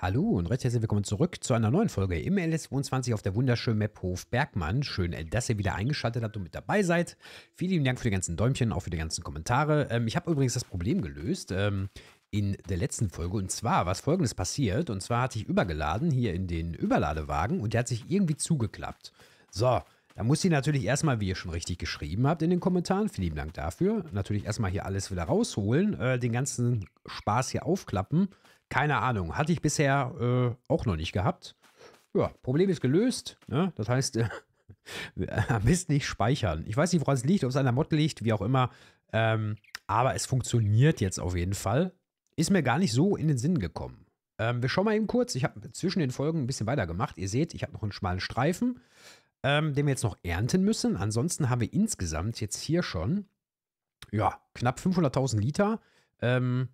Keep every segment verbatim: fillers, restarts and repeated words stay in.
Hallo und recht herzlich willkommen zurück zu einer neuen Folge im L S zweiundzwanzig auf der wunderschönen Map Hof Bergmann. Schön, äh, dass ihr wieder eingeschaltet habt und mit dabei seid. Vielen lieben Dank für die ganzen Däumchen, auch für die ganzen Kommentare. Ähm, ich habe übrigens das Problem gelöst ähm, in der letzten Folge. Und zwar, was Folgendes passiert. Und zwar hatte ich übergeladen hier in den Überladewagen und der hat sich irgendwie zugeklappt. So, da muss ich natürlich erstmal, wie ihr schon richtig geschrieben habt in den Kommentaren, vielen lieben Dank dafür, natürlich erstmal hier alles wieder rausholen, äh, den ganzen Spaß hier aufklappen. Keine Ahnung, hatte ich bisher äh, auch noch nicht gehabt. Ja, Problem ist gelöst. Ne? Das heißt, äh, am besten nicht speichern. Ich weiß nicht, woran es liegt, ob es an der Mod liegt, wie auch immer. Ähm, aber es funktioniert jetzt auf jeden Fall. Ist mir gar nicht so in den Sinn gekommen. Ähm, wir schauen mal eben kurz. Ich habe zwischen den Folgen ein bisschen weitergemacht. Ihr seht, ich habe noch einen schmalen Streifen, ähm, den wir jetzt noch ernten müssen. Ansonsten haben wir insgesamt jetzt hier schon, ja, knapp fünfhunderttausend Liter. Ähm,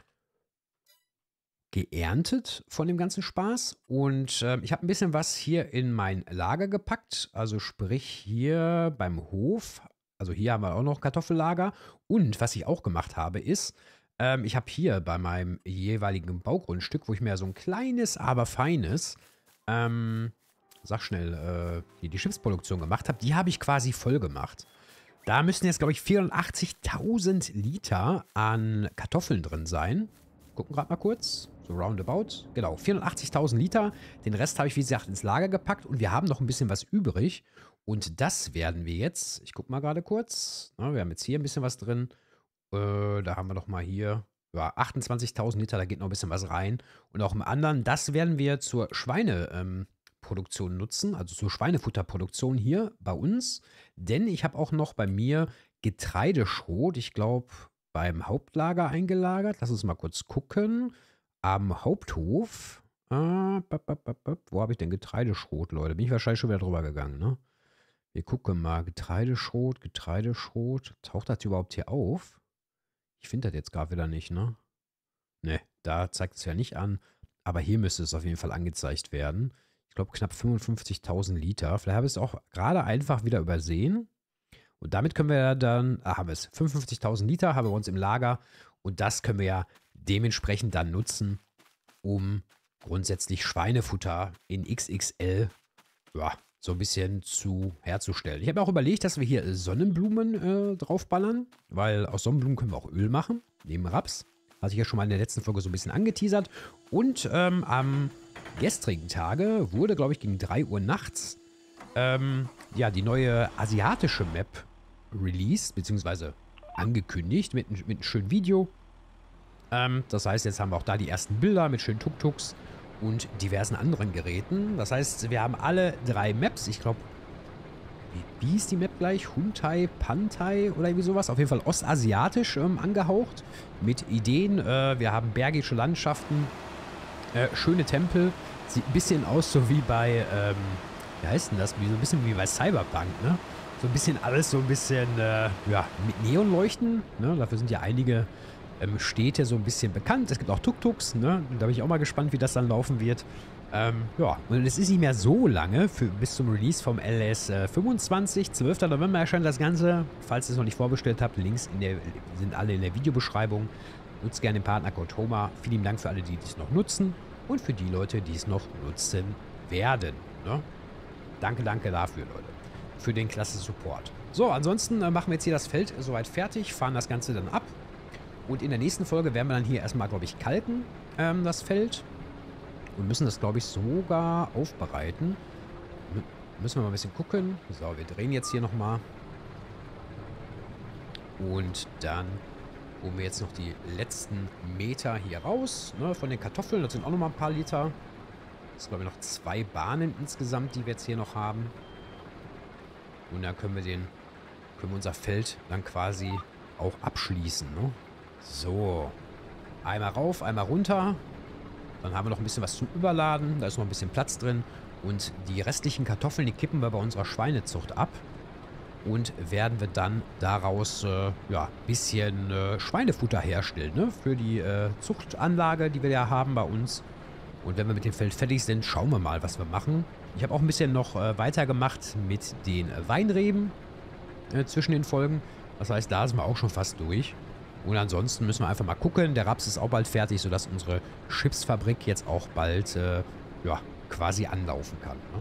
geerntet von dem ganzen Spaß und äh, ich habe ein bisschen was hier in mein Lager gepackt, also sprich hier beim Hof, also hier haben wir auch noch Kartoffellager und was ich auch gemacht habe ist, ähm, ich habe hier bei meinem jeweiligen Baugrundstück, wo ich mir so ein kleines, aber feines, ähm, sag schnell, äh, die, die Schiffsproduktion gemacht habe, die habe ich quasi voll gemacht. Da müssen jetzt, glaube ich, vierundachtzigtausend Liter an Kartoffeln drin sein. Gucken gerade mal kurz. So roundabout. Genau, vierundachtzigtausend Liter. Den Rest habe ich, wie gesagt, ins Lager gepackt. Und wir haben noch ein bisschen was übrig. Und das werden wir jetzt, ich gucke mal gerade kurz. Na, wir haben jetzt hier ein bisschen was drin. Äh, da haben wir noch mal hier ja, achtundzwanzigtausend Liter. Da geht noch ein bisschen was rein. Und auch im anderen, das werden wir zur Schweineproduktion ähm, nutzen. Also zur Schweinefutterproduktion hier bei uns. Denn ich habe auch noch bei mir Getreideschrot. Ich glaube, beim Hauptlager eingelagert. Lass uns mal kurz gucken. Am Haupthof. Ah, bap, bap, bap, bap. Wo habe ich denn Getreideschrot, Leute? Bin ich wahrscheinlich schon wieder drüber gegangen, ne? Wir gucken mal. Getreideschrot, Getreideschrot. Taucht das überhaupt hier auf? Ich finde das jetzt gerade wieder nicht, ne? Ne, da zeigt es ja nicht an. Aber hier müsste es auf jeden Fall angezeigt werden. Ich glaube knapp fünfundfünfzigtausend Liter. Vielleicht habe ich es auch gerade einfach wieder übersehen. Und damit können wir ja dann, ah, haben wir es, fünfundfünfzigtausend Liter haben wir bei uns im Lager. Und das können wir ja dementsprechend dann nutzen, um grundsätzlich Schweinefutter in X X L ja, so ein bisschen zu herzustellen. Ich habe auch überlegt, dass wir hier Sonnenblumen äh, draufballern, weil aus Sonnenblumen können wir auch Öl machen, neben Raps. Hatte ich ja schon mal in der letzten Folge so ein bisschen angeteasert. Und ähm, am gestrigen Tage wurde, glaube ich, gegen drei Uhr nachts ähm, ja, die neue asiatische Map released, beziehungsweise angekündigt mit, mit einem schönen Video. Ähm, das heißt, jetzt haben wir auch da die ersten Bilder mit schönen Tuk-Tuks und diversen anderen Geräten. Das heißt, wir haben alle drei Maps. Ich glaube, wie, wie hieß die Map gleich? Huntai, Pantai oder irgendwie sowas. Auf jeden Fall ostasiatisch ähm, angehaucht mit Ideen. Äh, wir haben bergische Landschaften, äh, schöne Tempel. Sieht ein bisschen aus so wie bei, ähm, wie heißt denn das? Wie, so ein bisschen wie bei Cyberpunk, ne? So ein bisschen alles so ein bisschen, äh, ja, mit Neonleuchten. Ne? Dafür sind ja einige ähm, Städte so ein bisschen bekannt. Es gibt auch Tuk-Tuks, ne? Da bin ich auch mal gespannt, wie das dann laufen wird. Ähm, ja, und es ist nicht mehr so lange für, bis zum Release vom L S fünfundzwanzig. zwölfter November erscheint das Ganze. Falls ihr es noch nicht vorbestellt habt, Links in der, sind alle in der Videobeschreibung. Nutzt gerne den Partnercode Homa. Vielen Dank für alle, die es noch nutzen. Und für die Leute, die es noch nutzen werden. Ne? Danke, danke dafür, Leute. Für den klasse Support. So, ansonsten äh, machen wir jetzt hier das Feld soweit fertig, fahren das Ganze dann ab. Und in der nächsten Folge werden wir dann hier erstmal, glaube ich, kalken, ähm, das Feld. Und müssen das, glaube ich, sogar aufbereiten. M müssen wir mal ein bisschen gucken. So, wir drehen jetzt hier nochmal. Und dann holen wir jetzt noch die letzten Meter hier raus, ne, von den Kartoffeln. Das sind auch nochmal ein paar Liter. Das sind, glaube ich, noch zwei Bahnen insgesamt, die wir jetzt hier noch haben. Und dann können wir den, können wir unser Feld dann quasi auch abschließen, ne? So. Einmal rauf, einmal runter. Dann haben wir noch ein bisschen was zum Überladen. Da ist noch ein bisschen Platz drin. Und die restlichen Kartoffeln, die kippen wir bei unserer Schweinezucht ab. Und werden wir dann daraus, äh, ja, ein bisschen äh, Schweinefutter herstellen, ne? Für die äh, Zuchtanlage, die wir ja haben bei uns. Und wenn wir mit dem Feld fertig sind, schauen wir mal, was wir machen. Ich habe auch ein bisschen noch äh, weitergemacht mit den äh, Weinreben äh, zwischen den Folgen. Das heißt, da sind wir auch schon fast durch. Und ansonsten müssen wir einfach mal gucken. Der Raps ist auch bald fertig, sodass unsere Chipsfabrik jetzt auch bald, äh, ja, quasi anlaufen kann. Ne?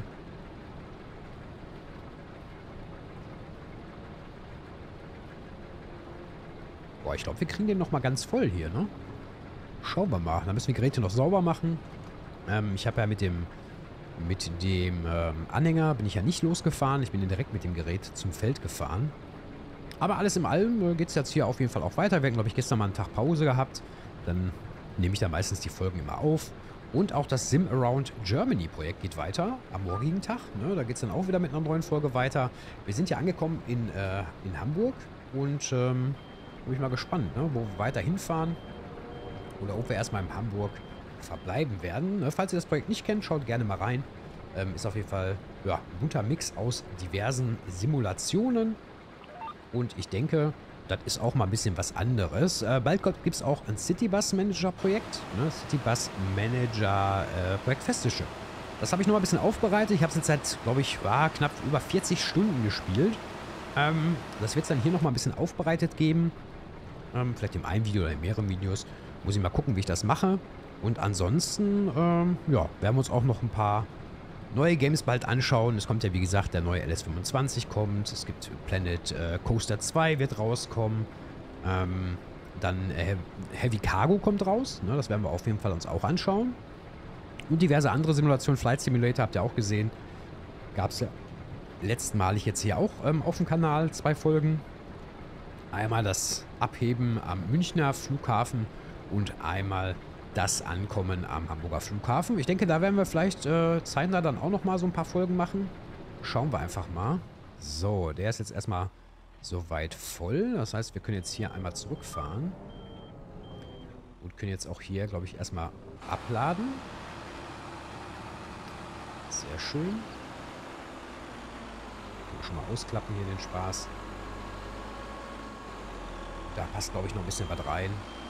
Boah, ich glaube, wir kriegen den nochmal ganz voll hier, ne? Schauen wir mal. Dann müssen wir die Geräte noch sauber machen. Ähm, ich habe ja mit dem, mit dem ähm, Anhänger bin ich ja nicht losgefahren. Ich bin direkt mit dem Gerät zum Feld gefahren. Aber alles in allem äh, geht es jetzt hier auf jeden Fall auch weiter. Wir hatten, glaube ich, gestern mal einen Tag Pause gehabt. Dann nehme ich da meistens die Folgen immer auf. Und auch das Sim Around Germany Projekt geht weiter am morgigen Tag. Ne? Da geht es dann auch wieder mit einer neuen Folge weiter. Wir sind ja angekommen in, äh, in Hamburg. Und ähm, bin ich mal gespannt, ne? Wo wir weiter hinfahren. Oder ob wir erstmal in Hamburg verbleiben werden. Ne? Falls ihr das Projekt nicht kennt, schaut gerne mal rein. Ähm, ist auf jeden Fall ja, ein guter Mix aus diversen Simulationen. Und ich denke, das ist auch mal ein bisschen was anderes. Äh, bald gibt es auch ein Citybus Manager Projekt. Ne? Citybus Manager äh, Projekt Festische. Das habe ich noch mal ein bisschen aufbereitet. Ich habe es jetzt seit, glaube ich, war knapp über vierzig Stunden gespielt. Ähm, das wird es dann hier noch mal ein bisschen aufbereitet geben. Ähm, vielleicht in einem Video oder in mehreren Videos. Muss ich mal gucken, wie ich das mache. Und ansonsten, ähm, ja, werden wir uns auch noch ein paar neue Games bald anschauen. Es kommt ja, wie gesagt, der neue L S fünfundzwanzig kommt. Es gibt Planet äh, Coaster zwei wird rauskommen. Ähm, dann äh, Heavy Cargo kommt raus. Ne, das werden wir auf jeden Fall uns auch anschauen. Und diverse andere Simulationen. Flight Simulator habt ihr auch gesehen. Gab es ja letztmalig jetzt hier auch ähm, auf dem Kanal zwei Folgen. Einmal das Abheben am Münchner Flughafen und einmal das Ankommen am Hamburger Flughafen. Ich denke, da werden wir vielleicht äh, zeitnah dann auch noch mal so ein paar Folgen machen. Schauen wir einfach mal. So, der ist jetzt erstmal soweit voll. Das heißt, wir können jetzt hier einmal zurückfahren. Und können jetzt auch hier, glaube ich, erstmal abladen. Sehr schön. Können wir schon mal ausklappen hier den Spaß. Da passt, glaube ich, noch ein bisschen was rein.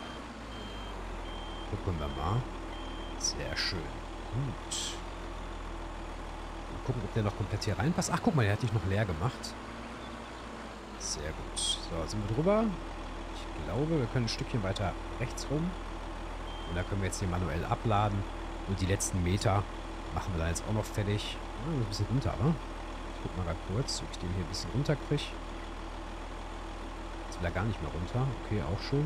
Gucken wir mal. Sehr schön. Gut. Mal gucken, ob der noch komplett hier reinpasst. Ach, guck mal, der hat dich noch leer gemacht. Sehr gut. So, sind wir drüber. Ich glaube, wir können ein Stückchen weiter rechts rum. Und da können wir jetzt hier manuell abladen. Und die letzten Meter machen wir dann jetzt auch noch fertig. Ah, ein bisschen runter, wa? Ich guck mal gerade kurz, ob ich den hier ein bisschen runterkriege. Jetzt will er gar nicht mehr runter. Okay, auch schön.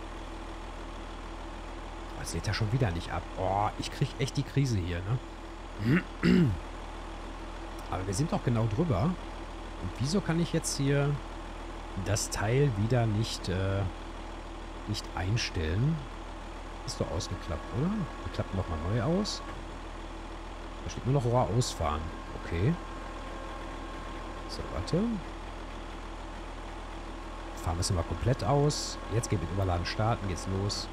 Oh, jetzt lädt er schon wieder nicht ab. Oh, ich kriege echt die Krise hier, ne? Aber wir sind doch genau drüber. Und wieso kann ich jetzt hier das Teil wieder nicht, äh, nicht einstellen? Ist doch ausgeklappt, oder? Wir klappen nochmal neu aus. Da steht nur noch Rohr ausfahren. Okay. So, warte. Fahren wir es mal komplett aus. Jetzt geht mit Überladen starten, geht's los.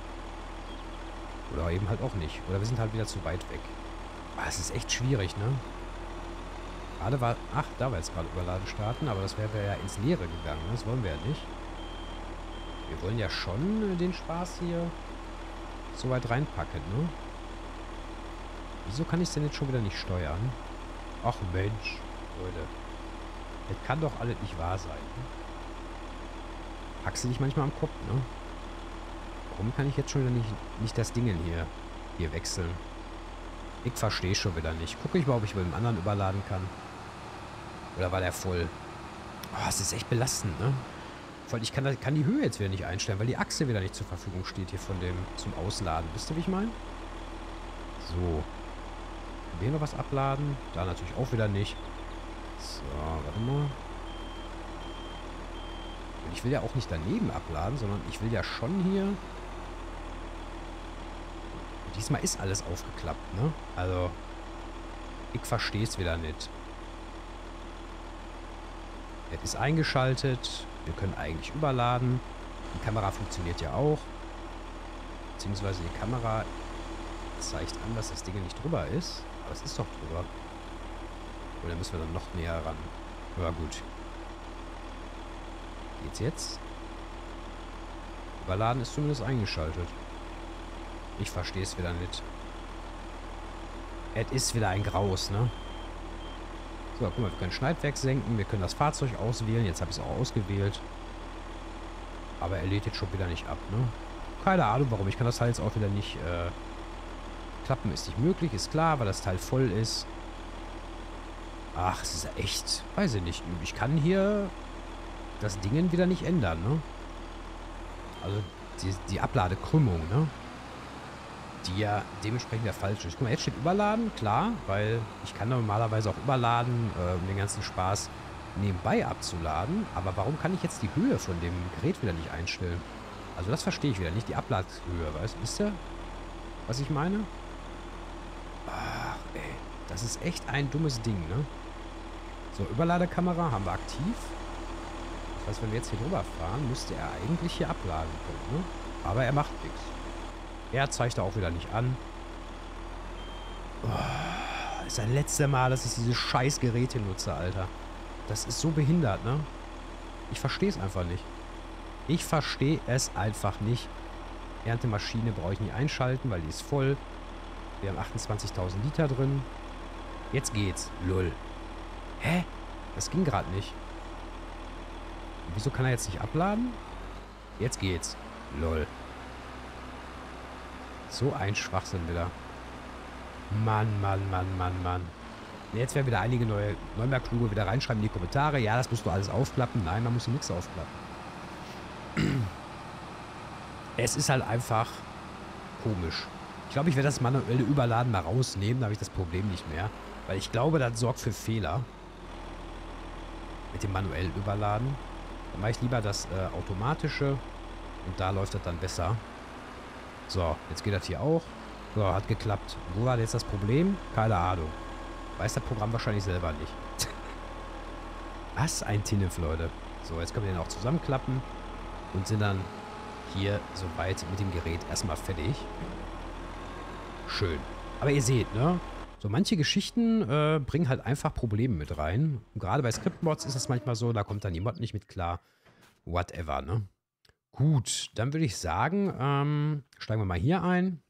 Oder eben halt auch nicht. Oder wir sind halt wieder zu weit weg. Ah, es ist echt schwierig, ne? Gerade war... Ach, da war jetzt gerade Überladen starten, aber das wäre ja ins Leere gegangen. Das wollen wir ja nicht. Wir wollen ja schon den Spaß hier so weit reinpacken, ne? Wieso kann ich es denn jetzt schon wieder nicht steuern? Ach Mensch, Leute. Das kann doch alles nicht wahr sein. Ne? Packst du dich manchmal am Kopf, ne? Warum kann ich jetzt schon wieder nicht, nicht das Ding hier, hier wechseln? Ich verstehe schon wieder nicht. Gucke ich mal, ob ich mit dem anderen überladen kann. Oder war der voll? Oh, es ist echt belastend, ne? Vor allem, ich kann, kann die Höhe jetzt wieder nicht einstellen, weil die Achse wieder nicht zur Verfügung steht hier von dem zum Ausladen. Wisst ihr, wie ich meine? So. Können wir hier noch was abladen? Da natürlich auch wieder nicht. So, warte mal. Und ich will ja auch nicht daneben abladen, sondern ich will ja schon hier... Und diesmal ist alles aufgeklappt, ne? Also, ich verstehe es wieder nicht. Es ist eingeschaltet. Wir können eigentlich überladen. Die Kamera funktioniert ja auch. Beziehungsweise die Kamera zeigt an, dass das Ding nicht drüber ist. Aber es ist doch drüber. Oder müssen wir dann noch näher ran? Ja, gut. Geht's jetzt? Überladen ist zumindest eingeschaltet. Ich verstehe es wieder nicht. Es ist wieder ein Graus, ne? So, guck mal, wir können Schneidwerk senken. Wir können das Fahrzeug auswählen. Jetzt habe ich es auch ausgewählt. Aber er lädt jetzt schon wieder nicht ab, ne? Keine Ahnung warum. Ich kann das Teil jetzt auch wieder nicht, äh... klappen ist nicht möglich, ist klar, weil das Teil voll ist. Ach, es ist ja echt... Weiß ich nicht. Ich kann hier das Ding wieder nicht ändern, ne? Also, die, die Abladekrümmung, ne? Die ja dementsprechend ja falsch ist. Guck mal, jetzt steht Überladen, klar, weil ich kann normalerweise auch überladen, äh, um den ganzen Spaß nebenbei abzuladen. Aber warum kann ich jetzt die Höhe von dem Gerät wieder nicht einstellen? Also das verstehe ich wieder nicht, die Abladehöhe, weißt du? Wisst ihr, was ich meine? Ach, ey, das ist echt ein dummes Ding, ne? So, Überladekamera haben wir aktiv. Das heißt, wenn wir jetzt hier drüber fahren, müsste er eigentlich hier abladen können, ne? Aber er macht nichts. Er zeigt da auch wieder nicht an. Oh, das ist das letzte Mal, dass ich diese scheiß Geräte nutze, Alter. Das ist so behindert, ne? Ich verstehe es einfach nicht. Ich verstehe es einfach nicht. Erntemaschine brauche ich nicht einschalten, weil die ist voll. Wir haben achtundzwanzigtausend Liter drin. Jetzt geht's. Lull. Hä? Das ging gerade nicht. Und wieso kann er jetzt nicht abladen? Jetzt geht's. Lol. So ein Schwachsinn wieder. Mann, Mann, Mann, Mann, Mann. Jetzt werden wieder einige neue Neumerkluge wieder reinschreiben in die Kommentare. Ja, das musst du alles aufklappen. Nein, man muss hier nichts aufklappen. Es ist halt einfach komisch. Ich glaube, ich werde das manuelle Überladen mal rausnehmen. Da habe ich das Problem nicht mehr. Weil ich glaube, das sorgt für Fehler. Mit dem manuellen Überladen. Dann mache ich lieber das äh, automatische. Und da läuft das dann besser. So, jetzt geht das hier auch. So, hat geklappt. Wo war jetzt das Problem? Keine Ahnung. Weiß das Programm wahrscheinlich selber nicht. Was ein Tinnef, Leute. So, jetzt können wir den auch zusammenklappen. Und sind dann hier soweit mit dem Gerät erstmal fertig. Schön. Aber ihr seht, ne? So manche Geschichten äh, bringen halt einfach Probleme mit rein. Und gerade bei Scriptmods ist es manchmal so, da kommt dann die Mod nicht mit klar. Whatever, ne? Gut, dann würde ich sagen, ähm, steigen wir mal hier ein.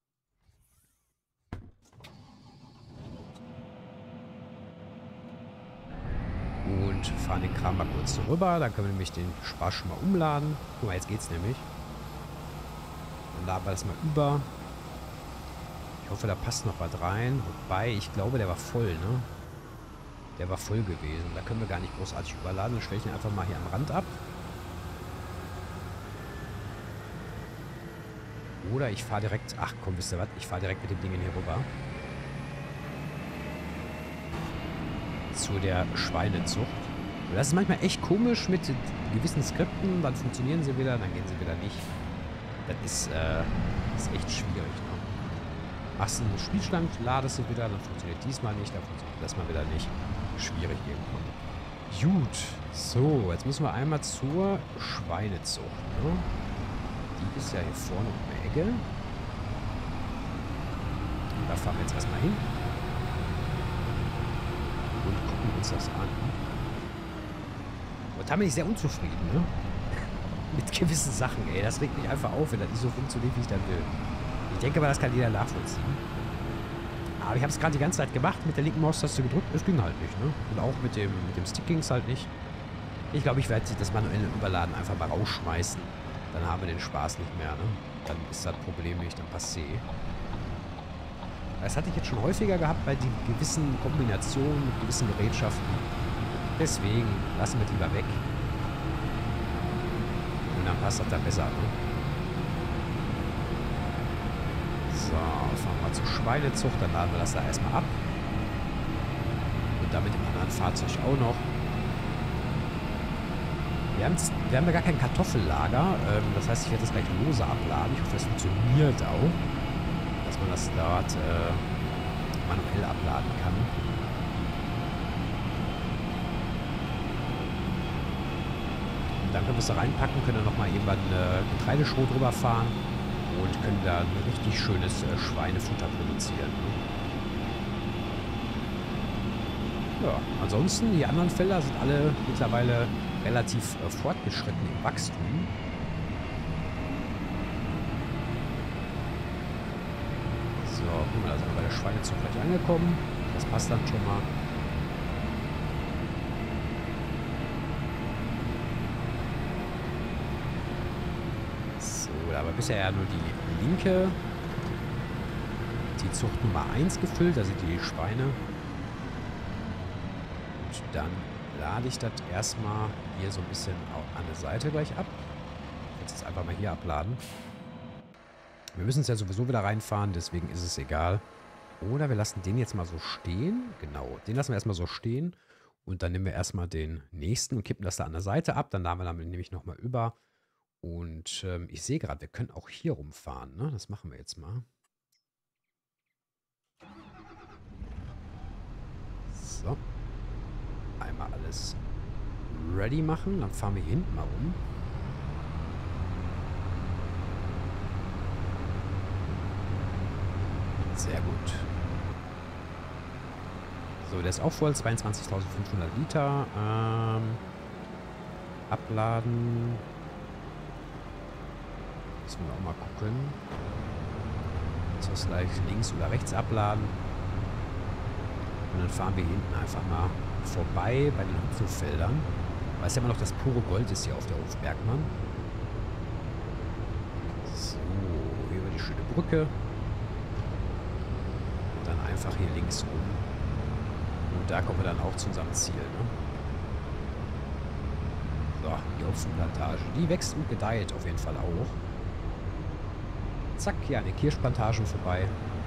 Und fahren den Kram mal kurz rüber. Dann können wir nämlich den Spaß schon mal umladen. Guck mal, jetzt geht's nämlich. Dann laden wir das mal über. Ich hoffe, da passt noch was rein. Wobei, ich glaube, der war voll, ne? Der war voll gewesen. Da können wir gar nicht großartig überladen. Dann stelle ich ihn einfach mal hier am Rand ab. Oder ich fahre direkt... Ach komm, wisst ihr was? Ich fahre direkt mit dem Ding hier rüber. Zu der Schweinezucht. Und das ist manchmal echt komisch mit gewissen Skripten. Dann funktionieren sie wieder, dann gehen sie wieder nicht. Das ist, äh, das ist echt schwierig, ne? Machst du einen Spielstand, ladest du wieder, dann funktioniert diesmal nicht, dann funktioniert das mal wieder nicht. Schwierig irgendwann. Gut. So, jetzt müssen wir einmal zur Schweinezucht, ne? Die ist ja hier vorne um die Ecke. Und da fahren wir jetzt erstmal hin. Und gucken uns das an. Und da bin ich sehr unzufrieden, ne? Mit gewissen Sachen, ey. Das regt mich einfach auf, wenn das nicht so funktioniert, wie ich dann will. Ich denke aber, das kann jeder nachvollziehen. Aber ich habe es gerade die ganze Zeit gemacht, mit der linken Maustaste gedrückt. Es ging halt nicht, ne? Und auch mit dem, mit dem Stick ging es halt nicht. Ich glaube, ich werde das manuelle Überladen einfach mal rausschmeißen. Dann haben wir den Spaß nicht mehr, ne? Dann ist das Problem nicht, dann passé. Das hatte ich jetzt schon häufiger gehabt bei den gewissen Kombinationen mit gewissen Gerätschaften. Deswegen lassen wir die lieber weg. Und dann passt das da besser, ne? So, fahren wir zur Schweinezucht, dann laden wir das da erstmal ab. Und dann mit dem anderen Fahrzeug auch noch. Wir haben, wir haben ja gar kein Kartoffellager. Ähm, das heißt, ich werde das gleich lose abladen. Ich hoffe, das funktioniert auch. Dass man das dort äh, manuell abladen kann. Und dann können wir es da reinpacken, können dann nochmal irgendwann äh, Getreideschrot drüber fahren und können da ein richtig schönes äh, Schweinefutter produzieren. Ja, ansonsten, die anderen Felder sind alle mittlerweile relativ äh, fortgeschritten im Wachstum. So, guck mal, da sind wir bei der Schweinezucht gleich angekommen. Das passt dann schon mal. da haben wir bisher ja nur die linke, die Zucht Nummer eins gefüllt, also die Schweine. Und dann lade ich das erstmal hier so ein bisschen an der Seite gleich ab. Jetzt ist einfach mal hier abladen. Wir müssen es ja sowieso wieder reinfahren, deswegen ist es egal. Oder wir lassen den jetzt mal so stehen. Genau, den lassen wir erstmal so stehen. Und dann nehmen wir erstmal den nächsten und kippen das da an der Seite ab. Dann laden wir damit nämlich nochmal über. Und ähm, ich sehe gerade, wir können auch hier rumfahren, ne? Das machen wir jetzt mal. So. Einmal alles ready machen. Dann fahren wir hier hinten mal rum. Sehr gut. So, der ist auch voll. zweiundzwanzigtausendfünfhundert Liter. Ähm, abladen. Müssen wir auch mal gucken. Ist das gleich links oder rechts abladen. Und dann fahren wir hinten einfach mal vorbei bei den Hopfenfeldern. Weil es ja immer noch das pure Gold ist hier auf der Hof Bergmann. So, hier über die schöne Brücke. Und dann einfach hier links rum. Und da kommen wir dann auch zu unserem Ziel, ne? So, die Hopfenplantage. Die wächst und gedeiht auf jeden Fall auch. Zack, hier eine Kirschplantage vorbei.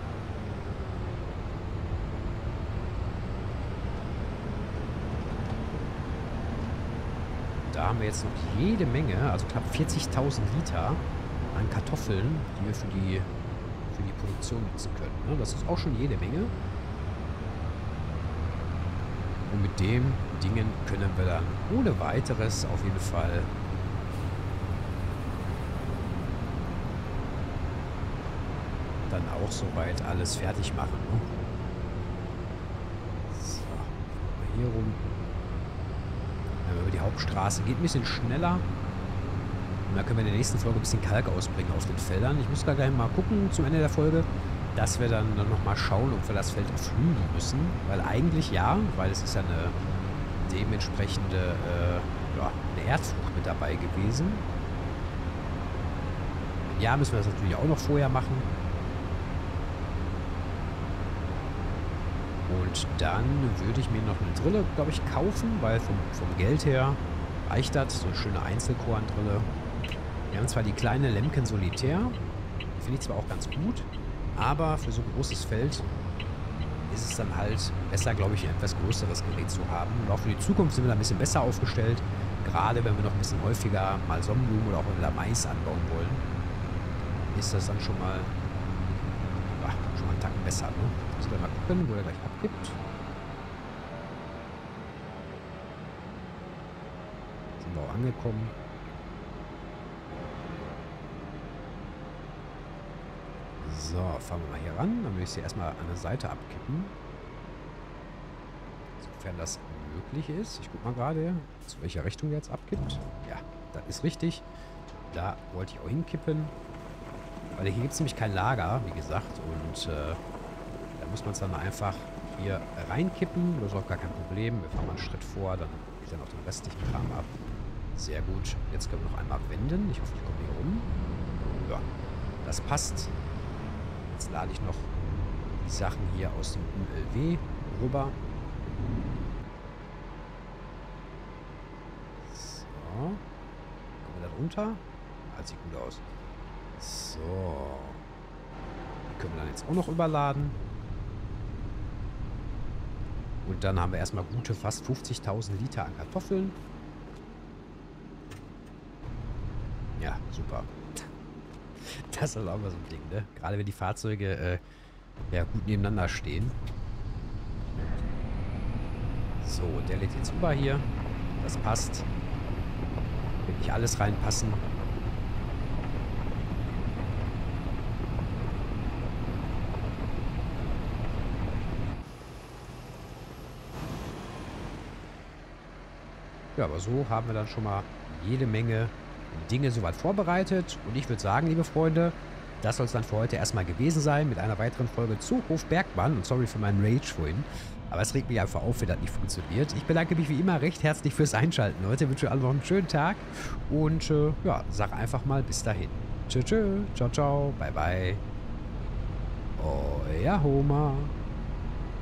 Da haben wir jetzt noch jede Menge, also knapp vierzigtausend Liter an Kartoffeln, die wir für die, für die Produktion nutzen können, ne? Das ist auch schon jede Menge. Und mit dem Dingen können wir dann ohne weiteres auf jeden Fall dann auch soweit alles fertig machen. Ne? So, mal hier rum. Ja, über die Hauptstraße. Geht ein bisschen schneller. Und dann können wir in der nächsten Folge ein bisschen Kalk ausbringen auf den Feldern. Ich muss da gleich mal gucken zum Ende der Folge, dass wir dann, dann nochmal schauen, ob wir das Feld pflügen müssen. Weil eigentlich ja, weil es ist ja eine dementsprechende äh, ja, eine Erdfrucht mit dabei gewesen. Ja, müssen wir das natürlich auch noch vorher machen. Und dann würde ich mir noch eine Drille, glaube ich, kaufen, weil vom, vom Geld her reicht das. So eine schöne Einzelkorn-Drille. Wir haben zwar die kleine Lemken Solitär, die finde ich zwar auch ganz gut, aber für so ein großes Feld ist es dann halt besser, glaube ich, ein etwas größeres Gerät zu haben. Und auch für die Zukunft sind wir da ein bisschen besser aufgestellt. Gerade wenn wir noch ein bisschen häufiger mal Sonnenblumen oder auch wieder Mais anbauen wollen, ist das dann schon mal, ja, schon mal einen Tacken besser. Ne? Müssen wir mal gucken, wo er gleich abgibt. Sind wir auch angekommen. So, fahren wir mal hier ran. Dann würde ich sie erstmal an der Seite abkippen. Sofern das möglich ist. Ich guck mal gerade, zu welcher Richtung der jetzt abkippt. Ja, das ist richtig. Da wollte ich auch hinkippen. Weil hier gibt es nämlich kein Lager, wie gesagt. Und äh, da muss man es dann einfach hier reinkippen. Das ist auch gar kein Problem. Wir fahren mal einen Schritt vor, dann geht dann auch den restlichen Kram ab. Sehr gut. Jetzt können wir noch einmal wenden. Ich hoffe, ich komme hier rum. Ja, das passt. Jetzt lade ich noch die Sachen hier aus dem U L W rüber. So. Kommen wir da runter? Ah, sieht gut aus. So. Die können wir dann jetzt auch noch überladen. Und dann haben wir erstmal gute fast fünfzigtausend Liter an Kartoffeln. Ja, super. Das ist auch mal so ein Ding, ne? Gerade wenn die Fahrzeuge äh, ja, gut nebeneinander stehen. So, der lädt jetzt über hier. Das passt. Wird nicht alles reinpassen. Ja, aber so haben wir dann schon mal jede Menge Dinge soweit vorbereitet. Und ich würde sagen, liebe Freunde, das soll es dann für heute erstmal gewesen sein mit einer weiteren Folge zu Hof Bergmann. Und sorry für meinen Rage vorhin. Aber es regt mich einfach auf, wenn das nicht funktioniert. Ich bedanke mich wie immer recht herzlich fürs Einschalten, Leute. Ich wünsche euch allen noch einen schönen Tag. Und äh, ja, sag einfach mal bis dahin. Tschö, tschö. Ciao, ciao. Bye, bye. Euer Homer.